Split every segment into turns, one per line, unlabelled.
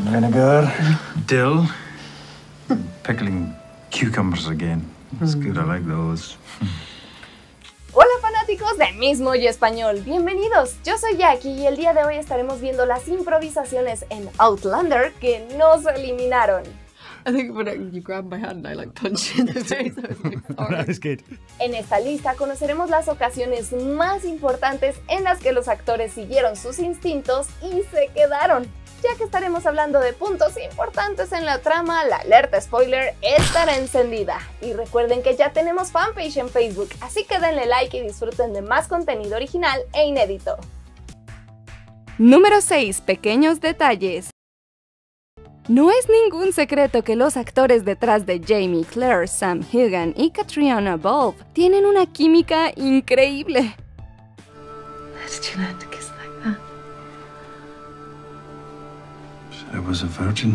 vinegar, dill, pickling cucumbers again. It's good, I like those.
Hola fanáticos de Mismo y Español, bienvenidos, yo soy Jackie y el día de hoy estaremos viendo las improvisaciones en Outlander que no se eliminaron.
I think when you grabbed my hand, I like punched you in the face. I was like, sorry.
That was good.
En esta lista conoceremos las ocasiones más importantes en las que los actores siguieron sus instintos y se quedaron. Ya que estaremos hablando de puntos importantes en la trama, la alerta spoiler estará encendida. Y recuerden que ya tenemos fanpage en Facebook, así que denle like y disfruten de más contenido original e inédito. Número 6. Pequeños detalles. No es ningún secreto que los actores detrás de Jamie, Claire, Sam Heughan y Catriona Balfe tienen una química increíble.
Did you learn to kiss like that?
I was a virgin.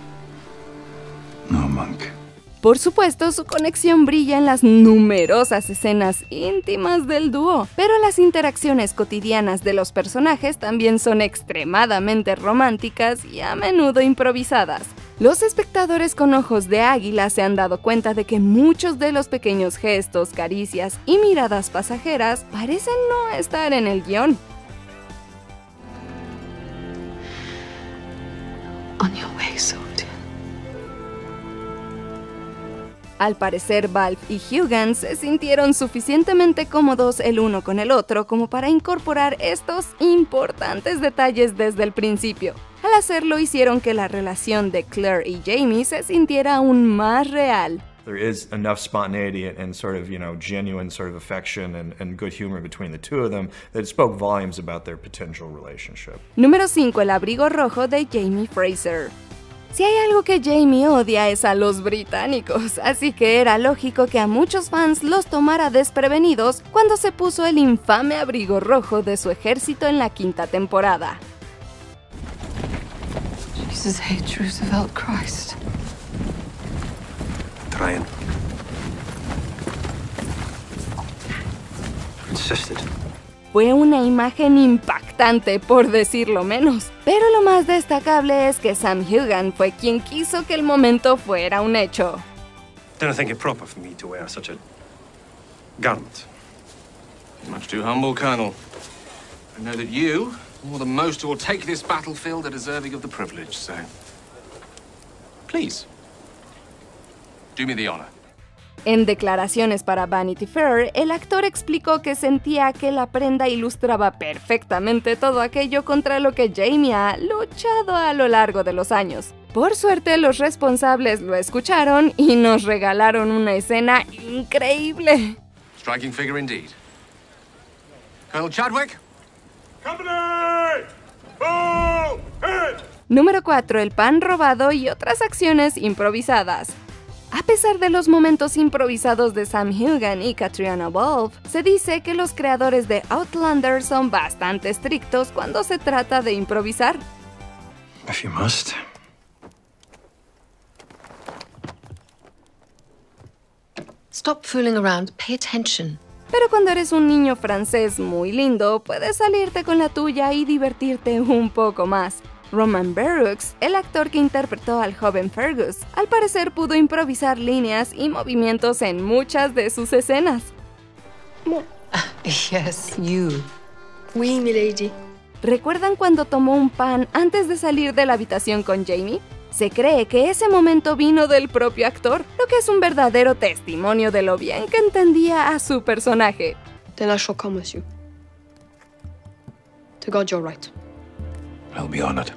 No monk.
Por supuesto, su conexión brilla en las numerosas escenas íntimas del dúo, pero las interacciones cotidianas de los personajes también son extremadamente románticas y a menudo improvisadas. Los espectadores con ojos de águila se han dado cuenta de que muchos de los pequeños gestos, caricias y miradas pasajeras parecen no estar en el guión.
On your way, soldier.
Al parecer, Balfe y Heughan se sintieron suficientemente cómodos el uno con el otro como para incorporar estos importantes detalles desde el principio. Al hacerlo, hicieron que la relación de Claire y Jamie se sintiera aún más real.
There is enough spontaneity and sort of, genuine sort of affection and good humor between the two of them that it spoke volumes about their potential relationship.
Número 5. El abrigo rojo de Jamie Fraser. Si hay algo que Jamie odia es a los británicos, así que era lógico que a muchos fans los tomara desprevenidos cuando se puso el infame abrigo rojo de su ejército en la 5ª temporada.
Jesus H. Roosevelt Christ.
Trying. Insisted.
Fue una imagen impactante, por decirlo menos. Pero lo más destacable es que Sam Heughan fue quien quiso que el momento fuera un hecho.
Don't think it proper for me to wear such a garment. Much too humble, Colonel. I know that you, more than most who will take this battlefield, are deserving of the privilege, so please, do me the honor.
En declaraciones para Vanity Fair, el actor explicó que sentía que la prenda ilustraba perfectamente todo aquello contra lo que Jamie ha luchado a lo largo de los años. Por suerte, los responsables lo escucharon y nos regalaron una escena increíble.
Striking figure indeed. Colonel Chadwick?
Company! Full head!
Número 4. El pan robado y otras acciones improvisadas. A pesar de los momentos improvisados de Sam Heughan y Catriona Balfe, se dice que los creadores de Outlander son bastante estrictos cuando se trata de improvisar.
If you must.
Stop fooling around. Pay attention.
Pero cuando eres un niño francés muy lindo, puedes salirte con la tuya y divertirte un poco más. Roman Berrux, el actor que interpretó al joven Fergus, al parecer pudo improvisar líneas y movimientos en muchas de sus escenas.
Yes, you. Oui, milady.
¿Recuerdan cuando tomó un pan antes de salir de la habitación con Jamie? Se cree que ese momento vino del propio actor, lo que es un verdadero testimonio de lo bien que entendía a su personaje.
Then I shall come with you. To God you're right.
I'll be honored.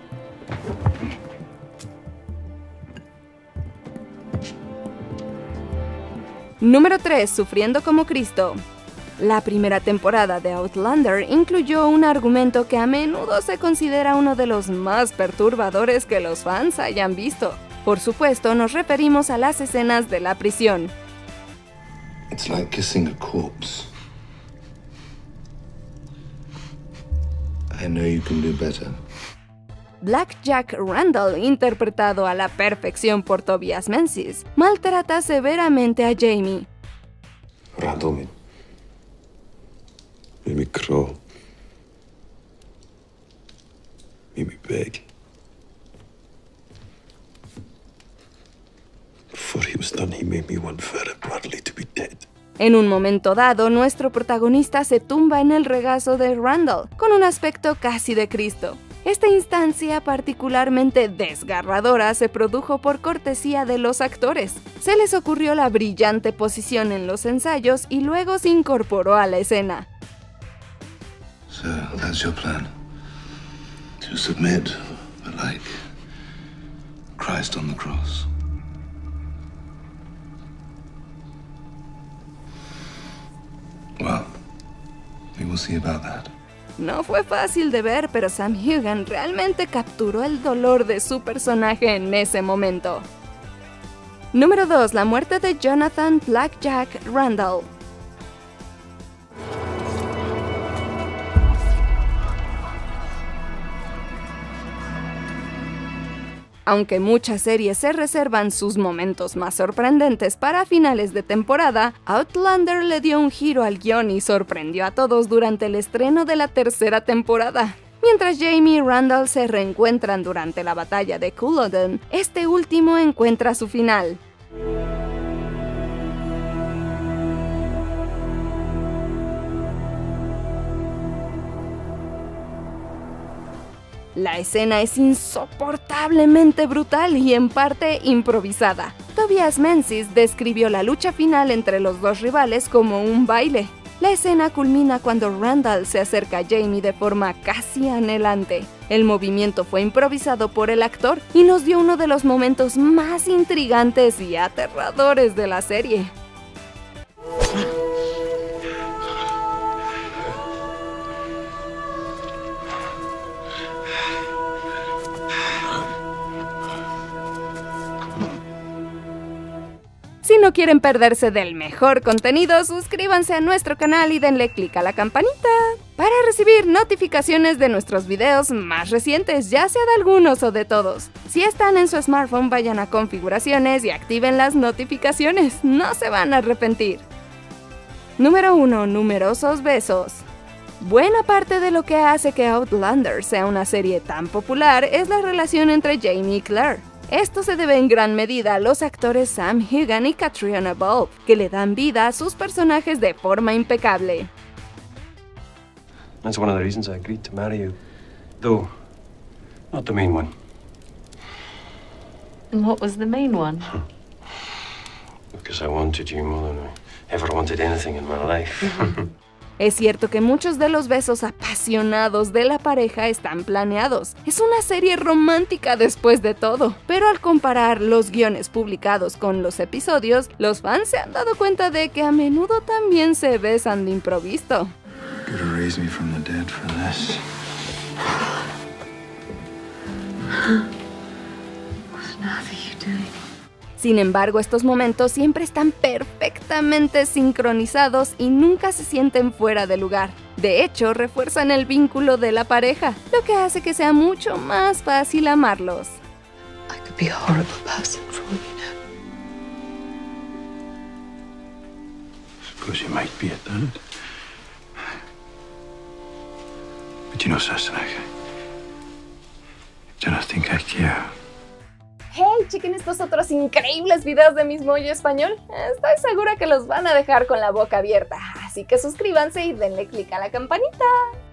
Número 3. Sufriendo como Cristo. La primera temporada de Outlander incluyó un argumento que a menudo se considera uno de los más perturbadores que los fans hayan visto. Por supuesto, nos referimos a las escenas de la prisión.
It's like kissing a corpse. I know you can do better.
Black Jack Randall, interpretado a la perfección por Tobias Menzies, maltrata severamente a Jamie.
Randall made me crawl. Made me beg. done, he made me want Vera Bradley to be dead.
En un momento dado, nuestro protagonista se tumba en el regazo de Randall, con un aspecto casi de Cristo. Esta instancia particularmente desgarradora se produjo por cortesía de los actores. Se les ocurrió la brillante posición en los ensayos y luego se incorporó a la escena.
So, that's your plan? To submit, like Christ on the cross? Well, we will see about that.
No fue fácil de ver, pero Sam Heughan realmente capturó el dolor de su personaje en ese momento. Número 2. La muerte de Jonathan Blackjack Randall. Aunque muchas series se reservan sus momentos más sorprendentes para finales de temporada, Outlander le dio un giro al guión y sorprendió a todos durante el estreno de la tercera temporada. Mientras Jaime y Randall se reencuentran durante la batalla de Culloden, este último encuentra su final. La escena es insoportablemente brutal y en parte improvisada. Tobias Menzies describió la lucha final entre los dos rivales como un baile. La escena culmina cuando Randall se acerca a Jaime de forma casi anhelante. El movimiento fue improvisado por el actor y nos dio uno de los momentos más intrigantes y aterradores de la serie. Si no quieren perderse del mejor contenido, suscríbanse a nuestro canal y denle click a la campanita para recibir notificaciones de nuestros videos más recientes, ya sea de algunos o de todos. Si están en su smartphone, vayan a configuraciones y activen las notificaciones, no se van a arrepentir. Número 1. Numerosos besos. Buena parte de lo que hace que Outlander sea una serie tan popular es la relación entre Jaime y Claire. Esto se debe en gran medida a los actores Sam Heughan y Catriona Balfe, que le dan vida a sus personajes de forma impecable.
That's one of the reasons I agreed to marry you, though not the main one.
And what was the main one?
Because I wanted you more than I ever wanted anything in my life.
Es cierto que muchos de los besos apasionados de la pareja están planeados. Es una serie romántica después de todo. Pero al comparar los guiones publicados con los episodios, los fans se han dado cuenta de que a menudo también se besan de improviso.
Could raise me from the dead for this.
What on earth are you doing?
Sin embargo, estos momentos siempre están perfectamente sincronizados y nunca se sienten fuera de lugar. De hecho, refuerzan el vínculo de la pareja, lo que hace que sea mucho más fácil amarlos.
I could be a horrible person for all you know.
Suppose you might be at that. But you know, Sassenach, I don't think I care.
¡Hey! Chequen estos otros increíbles videos de Miss Mojo Español. Estoy segura que los van a dejar con la boca abierta. Así que suscríbanse y denle click a la campanita.